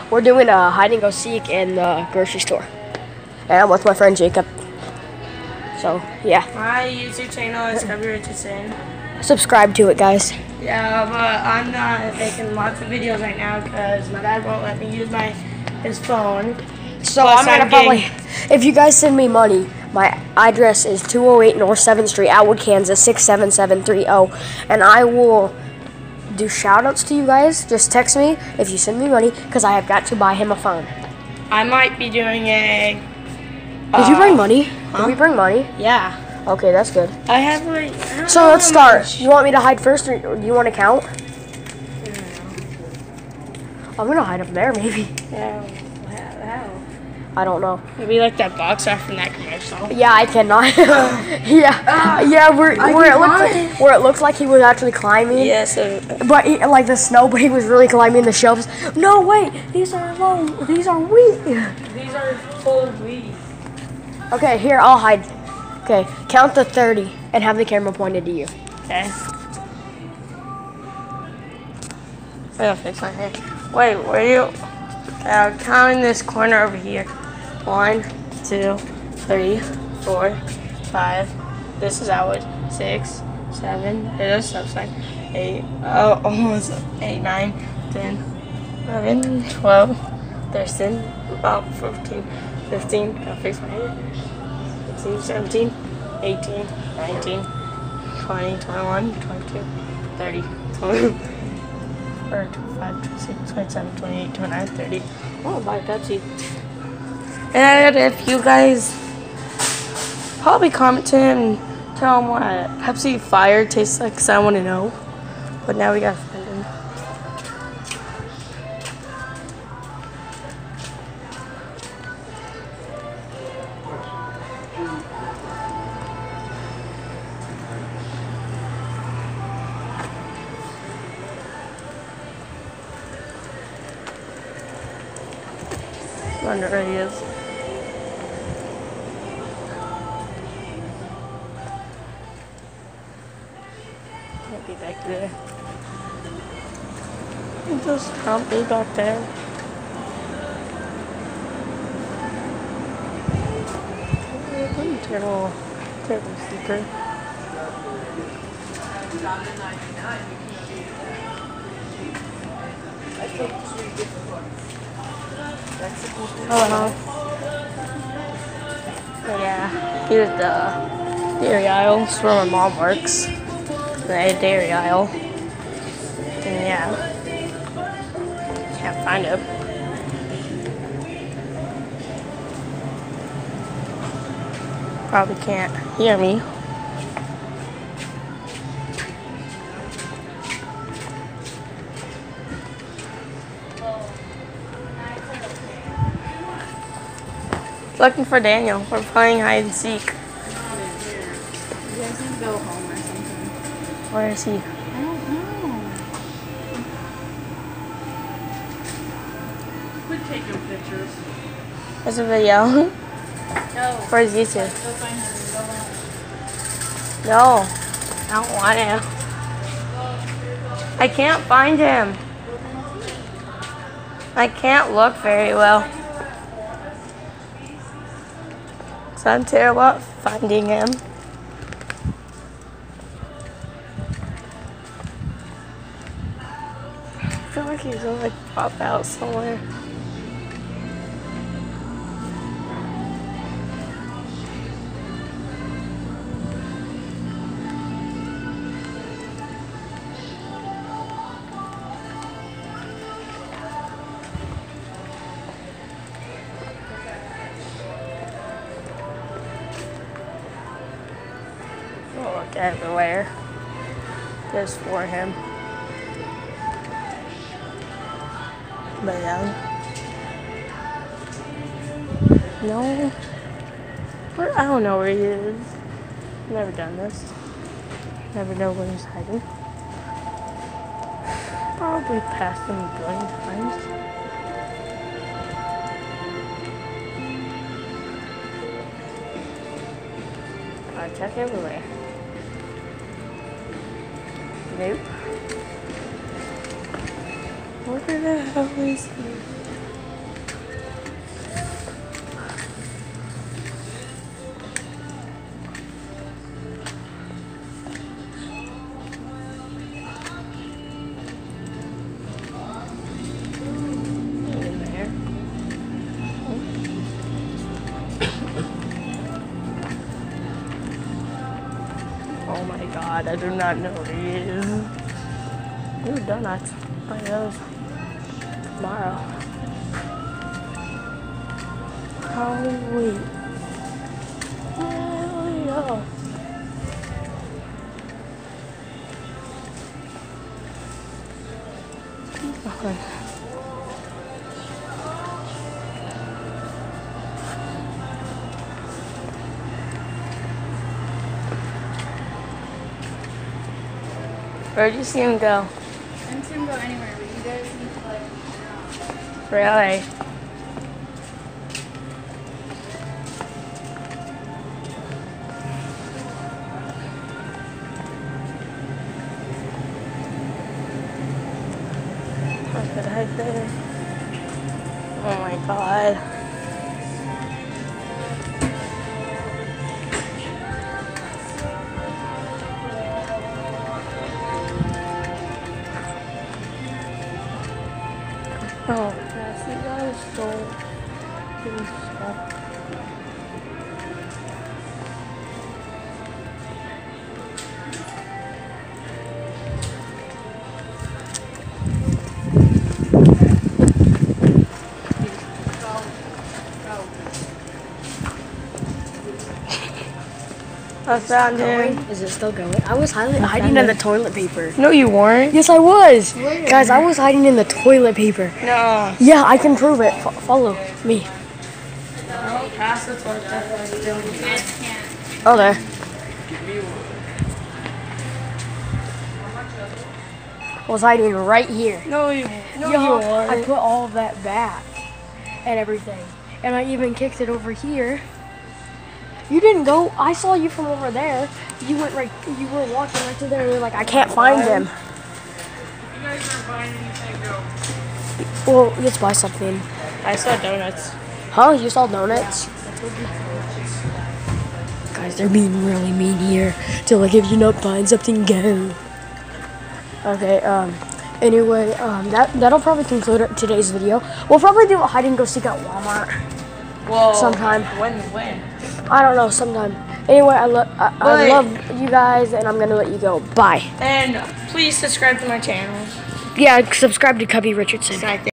We're doing a hide and go seek in the grocery store. And I'm with my friend Jacob. So, yeah. My YouTube channel is Cubby Richardson. Subscribe to it, guys. Yeah, but I'm not making lots of videos right now because my dad won't let me use his phone. So I'm gonna probably, if you guys send me money, my address is 208 North 7th Street, Atwood, Kansas, 67730. And I will do shout outs to you guys. Just text me if you send me money because I have got to buy him a phone. I might be doing a... Did you bring money? Huh? Did we bring money? Yeah. Okay, that's good. I have like... So let's start. You want me to hide first or do you want to count? I'm gonna hide up there maybe. Yeah. How? I don't know. Maybe like that boxer from that commercial. Yeah, I cannot. yeah, where it looked like he was actually climbing. Yes. But like the snow, but he was really climbing the shelves. No, wait, these are low. These are wheat. These are full of wheat. Okay, here I'll hide. Okay, count to 30 and have the camera pointed to you. Okay. I gotta fix my hair. Wait, where are you? Count in this corner over here. 1, 2, 3, 4, 5. This is Outwood. 6, 7. There's a stop sign. 8. Oh, almost 8, 9, 10, 11, 12, 13, about 14, 15. Gotta fix my hair. 16, 17, 18, 19, 20, 21, 22, 30, 21. 25, 26, 27, 28, 29, 30. Oh, buy Pepsi. And if you guys probably comment to him and tell him what Pepsi Fire tastes like, because I want to know. But now we got to find him. I wonder where he is. Might be back there. He's just probably back there. Terrible sleeper. Yeah, here's the dairy aisle. It's where my mom works. The dairy aisle. And yeah, can't find him. Probably can't hear me. Looking for Daniel. We're playing hide and seek. You guys need to go home or something. Where is he? I don't know. Quit taking pictures. There's a video. No. Where's YouTube? Go find him and go home. No, I don't want him. I can't find him. I can't look very well. So I'm terrible at finding him. I feel like he's gonna like pop out somewhere. Look everywhere. Just for him. But yeah. No. I don't know where he is. Never done this. Never know where he's hiding. Probably passed him a billion times. I check everywhere. Nope. Where the hell is he? god, I do not know where he is. Ooh, donuts. Buy those tomorrow. Holy. Hell yeah. Okay. Where'd you see him go? I didn't see him go anywhere, but you guys need to like. Really? What the heck there? Oh my god. Oh, yes, you guys don't do stuff. I found him. Is it still going? I was hiding in the toilet paper. No, you weren't. Yes, I was. Guys, I was hiding in the toilet paper. No. Yeah, I can prove it. Follow me. Pass the toilet paper. Oh, there. I was hiding right here. No, you. No, Yo, you I weren't. put all of that back and everything. And I even kicked it over here. You didn't go. I saw you from over there. You went right. You were walking right to there, and you're like, I can't find them. You guys aren't buying anything, go. Well, let's buy something. I saw donuts. Huh? You saw donuts? Guys, they're being really mean here. They're like, if you're not buying something, go. Okay. Anyway, that'll probably conclude today's video. We'll probably do a hide and go seek at Walmart Whoa. sometime. When? I don't know, sometime. Anyway, I love you guys, and I'm gonna let you go. Bye. And please subscribe to my channel. Yeah, subscribe to Cubby Richardson.